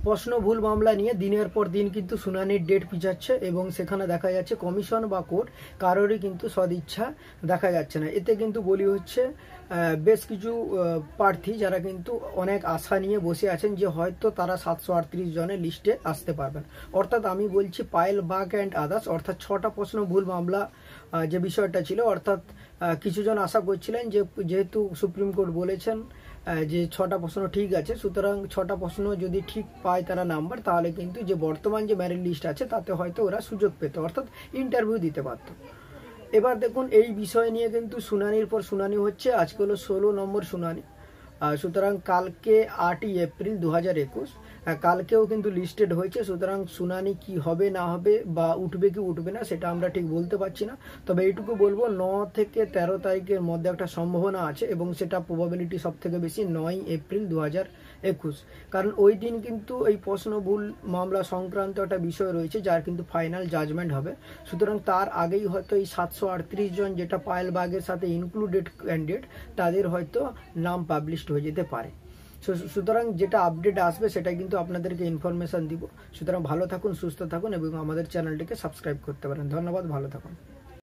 প্রশ্ন ভুল মামলা নিয়ে দিনের পর দিন কিন্তু শুনানির ডেট পিছাচ্ছে এবং সেখানে দেখা যাচ্ছে কমিশন বা কোর্ট কারোরই কিন্তু সদিচ্ছা দেখা যাচ্ছে না। এতে কিন্তু বলি হচ্ছে বেশ কিছু প্রার্থী যারা কিন্তু অনেক আশা নিয়ে বসে আছেন যে হয়তো তারা 738 জনের লিস্টে আসতে পারবেন। অর্থাৎ আমি বলছি পায়েল বাগ অ্যান্ড আদার্স, অর্থাৎ 6টা প্রশ্ন ভুল মামলা যে বিষয়টা ছিল, অর্থাৎ কিছুজন আশা করছিলেন যে যেহেতু সুপ্রিম কোর্ট বলেছেন যে 6টা প্রশ্ন ঠিক আছে, সুতরাং 6টা প্রশ্ন যদি ঠিক পায় তারা নাম্বার, তাহলে কিন্তু যে বর্তমান যে মেরিট লিস্ট আছে তাতে হয়তো ওরা সুযোগ পেত, অর্থাৎ ইন্টারভিউ দিতে পারত। এবার দেখুন এই বিষয় নিয়ে কিন্তু শুনানির পর শুনানি হচ্ছে, আজকে হলো 16 নম্বর শুনানি। সুতরাং কালকে 8ই এপ্রিল 2021 কালকেও কিন্তু লিস্টেড হয়েছে। সুতরাং শুনানি কি হবে না হবে বা উঠবে কি উঠবে না সেটা আমরা ঠিক বলতে পারছি না, তবে এইটুকু বলবো 9 থেকে 13 তারিখের মধ্যে একটা সম্ভাবনা আছে এবং সেটা প্রবাবিলিটি সব থেকে বেশি 9ই এপ্রিল 2021, কারণ ওই দিন কিন্তু এই প্রশ্ন ভুল মামলা সংক্রান্ত একটা বিষয় রয়েছে যার কিন্তু ফাইনাল জাজমেন্ট হবে। সুতরাং তার আগেই হয়তো এই 738 জন যেটা পায়েল বাগের সাথে ইনক্লুডেড ক্যান্ডিডেট তাদের হয়তো নাম পাবলিশড হয়ে যেতে পারে। সুতরাং যেটা আপডেট আসবে সেটা কিন্তু আপনাদেরকে ইনফরমেশন দিব। সুতরাং ভালো থাকুন, সুস্থ থাকুন এবং আমাদের চ্যানেলটিকে সাবস্ক্রাইব করতে পারেন। ধন্যবাদ, ভালো থাকুন।